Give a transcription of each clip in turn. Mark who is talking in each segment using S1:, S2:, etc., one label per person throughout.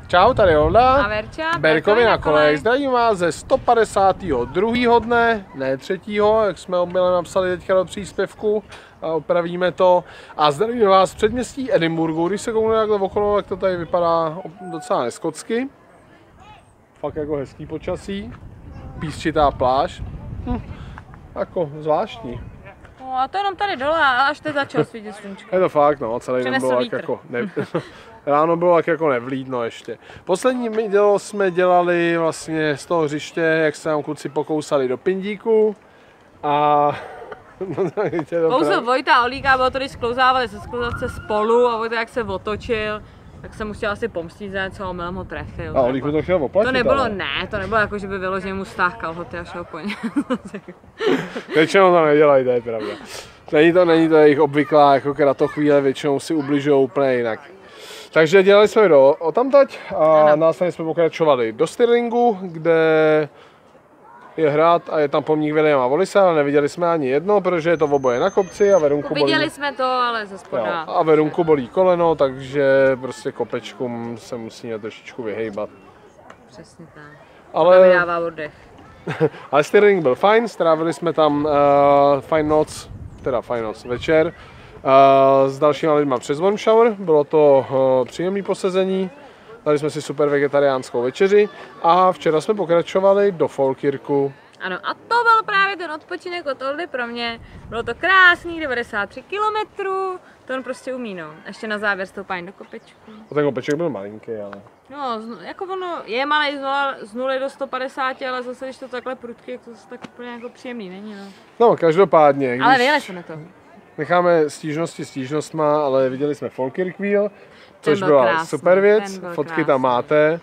S1: Čau, tady Olda.
S2: A Verča,
S1: Berkovi na kolej. Zdravím vás ze 152. dne, ne 3., jak jsme obyle napsali teďka do příspěvku a opravíme to. A zdravím vás v předměstí Edinburghu. Když se kouknu takhle okolo, tak to tady vypadá docela neskotsky. Fakt jako hezký počasí. Písčitá pláž. Jako zvláštní.
S2: No a to jenom tady dole, až teď začalo svítit slunčko.
S1: Je to fakt, no, celý den bylo jako ráno bylo tak jako nevlídno ještě. Poslední dílo jsme dělali vlastně z toho hřiště, jak se nám kluci pokousali do pindíku. A
S2: kousl Vojta a Olíka, bylo to, když sklouzávali ze sklouzavce spolu a Vojta jak se otočil, tak se musel asi pomstit za něco a omylem ho trefil.
S1: A Olík mu to chtěl oplatit,
S2: to nebylo, ale... ne, to nebylo jako, že by vyloženě mu stáhl kalhoty a šel po ně.
S1: Většinou to nedělají, to je pravda. Není to jejich obvyklá jako kratochvíle, většinou si ubližují úplně jinak. Takže dělali jsme video o tamtať a následně jsme pokračovali do Stirlingu, kde je hrad a je tam pomník Williama Wallise, ale neviděli jsme ani jedno, protože je to oboje na kopci a Verunku bolí...
S2: Viděli jsme to, ale ze spoda.
S1: A Verunku bolí koleno, takže prostě kopečkům se musíme trošičku vyhejbat.
S2: Přesně tak.
S1: Ale
S2: vydává oddech.
S1: Ale Stirling byl fajn, strávili jsme tam fajn noc večer s dalšíma lidma přes warm shower, bylo to příjemné posezení, dali jsme si super vegetariánskou večeři a včera jsme pokračovali do Falkirku.
S2: Ano, a to byl právě ten odpočinek od Oldy pro mě. Bylo to krásný, 93 km, to on prostě umí, no. Ještě na závěr stoupání do kopečku.
S1: A ten kopeček byl malinký, ale...
S2: No, jako ono je malý z 0 do 150, ale zase, když to takhle prudky, to zase tak úplně jako příjemný není, no.
S1: No, každopádně,
S2: ale vyjeli jsme na to.
S1: Necháme stížnostma, ale viděli jsme Falkirk Wheel, což byla krásný, super věc, fotky tam máte.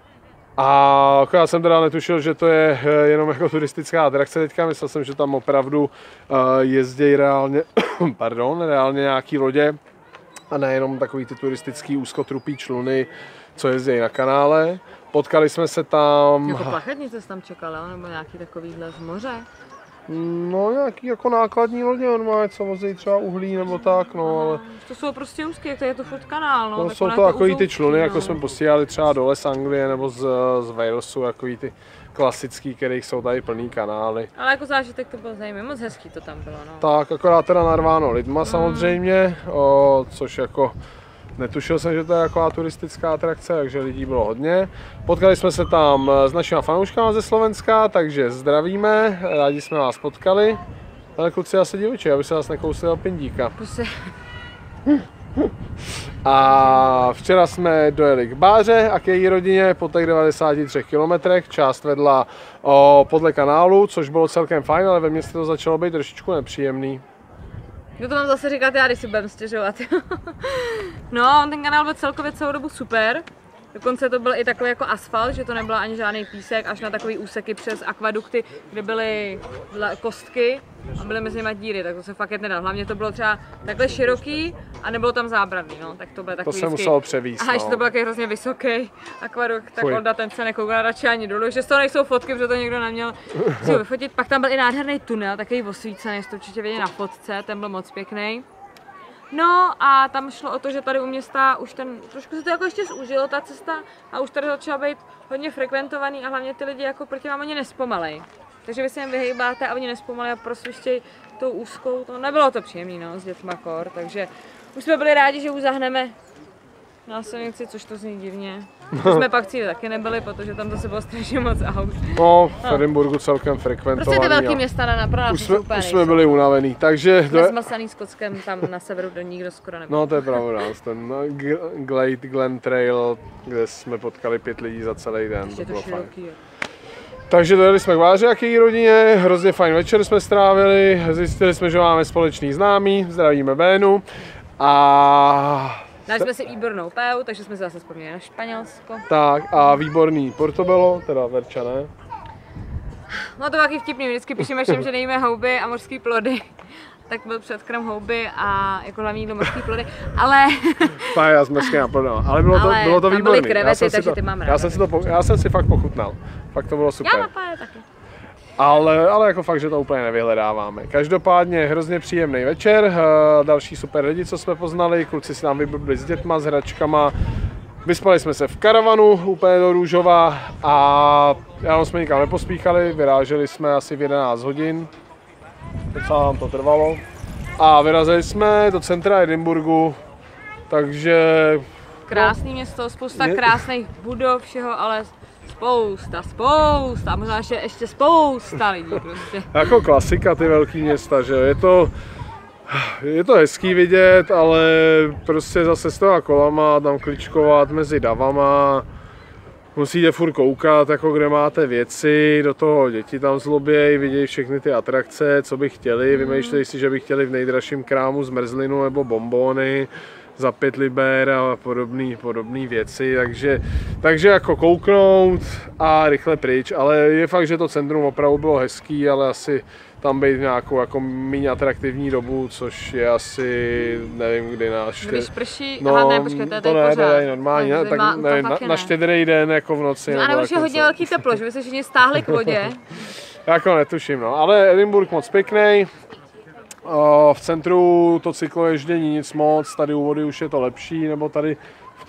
S1: A akorát jsem teda netušil, že to je jenom jako turistická atrakce teďka, myslel jsem, že tam opravdu jezdí reálně, reálně nějaký lodě a nejenom takový ty turistický úzkotrupý čluny, co jezdí na kanále. Potkali jsme se tam...
S2: Jako plachetnice jsi tam čekala, nebo nějaký takovýhle z moře?
S1: No nějaký jako nákladní lodě, on má co vozí třeba uhlí nebo tak, no ale...
S2: To jsou prostě úzké, to je to furt kanál, no.
S1: No jsou to takový ty čluny, jako jsme posílali třeba dole z Anglie nebo z Walesu, takový ty klasický, kterých jsou tady plný kanály.
S2: Ale jako zážitek to bylo zajímavé, moc hezký to tam bylo, no.
S1: Tak, akorát teda narváno lidma samozřejmě, což jako... Netušil jsem, že to je taková turistická atrakce, takže lidí bylo hodně. Potkali jsme se tam s našimi fanouškama ze Slovenska, takže zdravíme, rádi jsme vás potkali. Ale kluci, asi divočí, aby se vás nekousli do pindíka. A včera jsme dojeli k Báře a k její rodině po těch 93 kilometrech, část vedla podle kanálu, což bylo celkem fajn, ale ve městě to začalo být trošičku nepříjemný.
S2: No to mám zase říkat já, když si budem stěžovat. No, ten kanál byl celkově celou dobu super. Dokonce to byl i takový jako asfalt, že to nebyl ani žádný písek, až na takový úseky přes akvadukty, kde byly kostky a byly mezi nimi díry, tak to se fakt nedal. Hlavně to bylo třeba takhle široký a nebylo tam zábradlí, no, tak to bylo takový.
S1: To se muselo převíst.
S2: A ještě to byl takový hrozně vysoký akvadukt, tak Olda ten se nekoukal radši ani dolů, že z toho nejsou fotky, protože to někdo neměl si ho vyfotit. Pak tam byl i nádherný tunel, takový osvícený, jste určitě viděli na fotce, ten byl moc pěkný. No a tam šlo o to, že tady u města už trošku se to jako ještě zúžilo ta cesta a už tady začala být hodně frekventovaný a hlavně ty lidi jako proti vám ani nespomalej. Takže vy se jim vyhejbáte a oni nespomalej a prosvištějí tou úzkou, to nebylo to příjemný, no, s dětma kor, takže už jsme byli rádi, že už zahneme na silnici, což to zní divně. To jsme pak cíli taky nebyli, protože tam zase bylo strašně moc aut.
S1: No, v Edinburghu celkem frekventovaný.
S2: Prostě ty velké města pro nás
S1: už jsme byli unavený, takže...
S2: Nezmlsaný Skotskem, tam na severu do nikdo skoro nebyl.
S1: No to je pravda, ten Glen Trail, kde jsme potkali 5 lidí za celý den, to bylo fajn. Takže dojeli jsme k Báře a k její rodině, hrozně fajn večer jsme strávili, zjistili jsme, že máme společný známý, zdravíme Bénu a...
S2: Dali jsme si výbornou péu, takže jsme se zase vzpomněli na Španělsko.
S1: Tak a výborný Portobello, teda Verča, ne?
S2: No to taky vtipný, vždycky píšeme všem, že nejíme houby a mořský plody. Tak byl předkrm houby a jako hlavní jídlo mořský plody, ale...
S1: Tak já jsem hezky naplnil, ale bylo to výborný.
S2: Krevety, takže ty mám ráda.
S1: Já jsem si fakt pochutnal, fakt to bylo super.
S2: Já na páje taky.
S1: Ale jako fakt, že to úplně nevyhledáváme. Každopádně hrozně příjemný večer, další super lidi, co jsme poznali, kluci si nám vyblbli s dětma, s hračkama Vyspali jsme se v karavanu, úplně do Růžova a ráno jsme nikam nepospíchali, vyráželi jsme asi v 11 hodin, docela nám to trvalo a vyrazili jsme do centra Edinburghu, takže...
S2: Krásné město, spousta krásných budov, všeho, ale spousta, možná ještě spousta lidí prostě.
S1: Jako klasika ty velký města, že je to hezký vidět, ale prostě zase s těma kolama tam kličkovat mezi davama, musíte furt koukat, jako kde máte věci, do toho děti tam zlobějí, vidějí všechny ty atrakce, co by chtěli, vymýšlejí si, že by chtěli v nejdražším krámu zmrzlinu nebo bonbony za 5 liber a podobné věci, takže jako kouknout a rychle pryč, ale je fakt, že to centrum opravdu bylo hezký, ale asi tam být nějakou jako méně atraktivní dobu, což je asi, nevím kdy
S2: Když prší,
S1: no,
S2: aha ne, počkej, to je tady pořád.
S1: To je normálně, tak nevím, na Štědrý den jako v noci.
S2: No, a nebo už je hodně velký teplo, že by se všichni stáhli k vodě.
S1: Jako netuším, no, ale Edinburgh moc pěkný. V centru to cykloježdění nic moc, tady u vody už je to lepší, nebo tady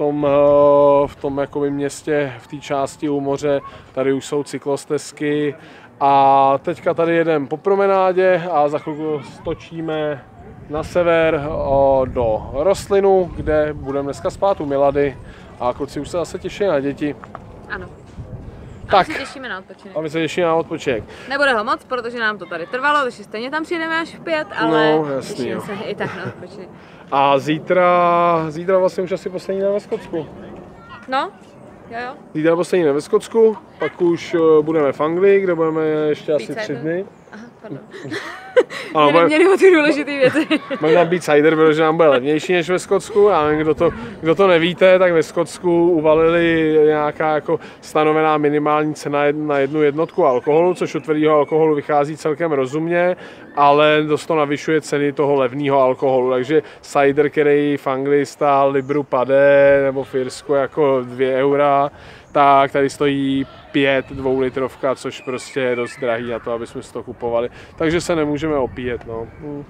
S1: v tom jakoby městě, v té části u moře, tady už jsou cyklostezky. A teďka tady jedeme po promenádě a za chvilku stočíme na sever do Rostlinu, kde budeme dneska spát u Milady a kluci už se zase těší na děti.
S2: Ano.
S1: Tak.
S2: A my se těšíme na odpočinek.
S1: A my se těšíme na odpočinek.
S2: Nebude ho moc, protože nám to tady trvalo, takže stejně tam přijdeme až v 5, ale
S1: no, jasný,
S2: těšíme se i tak na odpočinek.
S1: A zítra vlastně už asi poslední den ve Skotsku.
S2: No, jo.
S1: Zítra poslední den ve Skotsku, pak už budeme v Anglii, kde budeme ještě asi 3 dny.
S2: Aha, pardon.
S1: Ano,
S2: neměli o ty důležité věci.
S1: Budeme být cider, protože nám bude levnější než ve Skotsku. A kdo to nevíte, tak ve Skotsku uvalili nějaká jako stanovená minimální cena na 1 jednotku alkoholu, což u tvrdého alkoholu vychází celkem rozumně, ale dost to navyšuje ceny toho levného alkoholu. Takže cider, který v Anglii stál libru pade nebo v Irsku jako 2 eura, tak tady stojí 5 dvoulitrovka, což prostě je dost drahý na to, aby jsme si to kupovali. Takže se nemůžeme opíjet, no.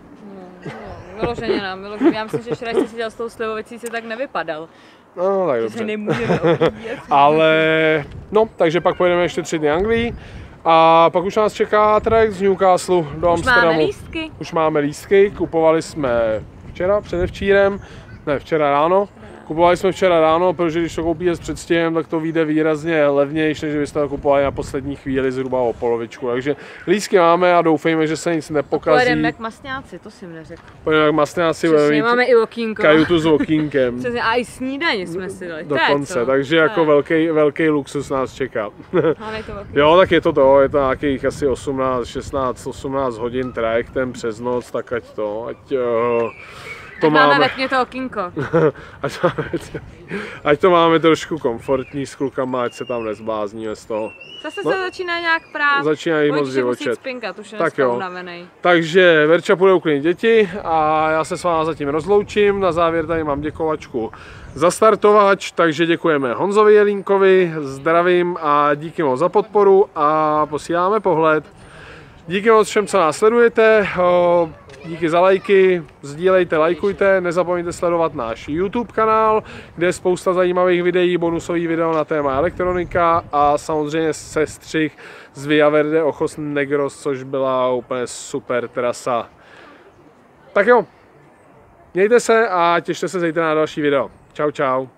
S2: Vyloženě nám, já myslím, že včera jste si dělal s tou slivovicí, se tak nevypadal.
S1: No, tak
S2: že
S1: dobře.
S2: se nemůžeme opíjet.
S1: Ale, no, takže pak pojedeme ještě 3 dny Anglii a pak už nás čeká trajekt z Newcastle do Amsterdamu.
S2: Už máme lístky.
S1: Už máme lístky, kupovali jsme předevčírem, ne, včera ráno. Kupovali jsme včera ráno, protože když to koupíte s předstihem, tak to vyjde výrazně levnější, než byste to kupovali na poslední chvíli zhruba o polovičku. Takže lístky máme a doufejme, že se nic nepokazí.
S2: Pojedeme jak masňáci, to jsem neřekl.
S1: Pojedeme jak masňáci,
S2: máme i okýnko.
S1: Kajutu s okýnkem.
S2: Přesně, a i snídaně jsme si dali.
S1: Dokonce, takže jako velký luxus nás čeká.
S2: Jo,
S1: tak je to nějakých asi 18 hodin trajektem přes noc, tak ať to
S2: máme vetně to okýnko.
S1: ať to máme trošku komfortní s klukama, ať se tam nezblázníme z toho.
S2: Zase se začíná nějak prát.
S1: Začínají moc divočet.
S2: Spinkat, už je dneska unavenej.
S1: Takže Verča půjde uklidnit děti a já se s vámi zatím rozloučím. Na závěr tady mám děkovačku za startovač, takže děkujeme Honzovi Jelínkovi, zdravím a díky moc za podporu a posíláme pohled. Díky moc všem, co nás sledujete. Díky za lajky, sdílejte, lajkujte, nezapomeňte sledovat náš YouTube kanál, kde je spousta zajímavých videí, bonusový video na téma elektronika a samozřejmě sestřih z Via Verde Ojos Negros, což byla úplně super trasa. Tak jo, mějte se a těšte se zítra na další video. Čau, čau.